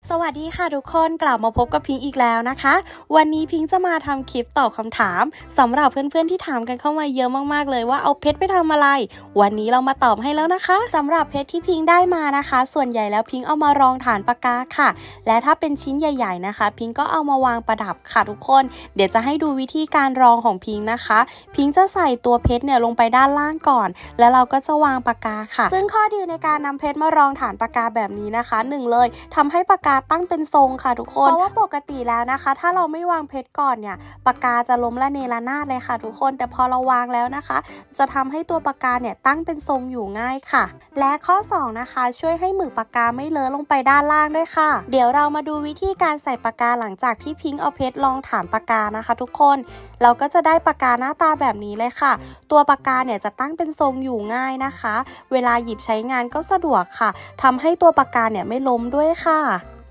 สวัสดีค่ะทุกคนกลับมาพบกับพิงอีกแล้วนะคะวันนี้พิงจะมาทำคลิปตอบคำถามสำหรับเพื่อนๆที่ถามกันเข้ามาเยอะมากๆเลยว่าเอาเพชรไปทำอะไรวันนี้เรามาตอบให้แล้วนะคะสำหรับเพชรที่พิงได้มานะคะ ส่วนใหญ่แล้วพิงเอามารองฐานปากกาค่ะและถ้าเป็นชิ้นใหญ่ๆนะคะพิงก็เอามาวางประดับค่ะทุกคนเดี๋ยวจะให้ดูวิธีการรองของพิงนะคะพิงจะใส่ตัวเพชรเนี่ยลงไปด้านล่างก่อนแล้วเราก็จะวางปากกาค่ะซึ่งข้อดีในการนำเพชรมารองฐานปากกาแบบนี้นะคะ1เลยทำให้ปากกาตั้งเป็นทรงค่ะทุกคนเพราะว่าปกติแล้วนะคะถ้าเราไม่วางเพชรก่อนเนี่ยปากกาจะล้มละเนระนาดเลยค่ะทุกคนแต่พอเราวางแล้วนะคะจะทำให้ตัวปากกาเนี่ยตั้งเป็นทรงอยู่ง่ายค่ะและข้อ2นะคะช่วยให้หมึกปากกาไม่เลอะลงไปด้านล่างด้วยค่ะเดี๋ยวเรามาดูวิธีการใส่ปากกาหลังจากที่พิงเอาเพชรรองฐานปากกานะคะทุกคนเราก็จะได้ปากกาหน้าตาแบบนี้เลยค่ะตัวปากกาเนี่ยจะตั้งเป็นทรงอยู่ง่ายนะคะเวลาหยิบใช้งานก็สะดวกค่ะทำให้ตัวปากกาเนี่ยไม่ล้มด้วยค่ะ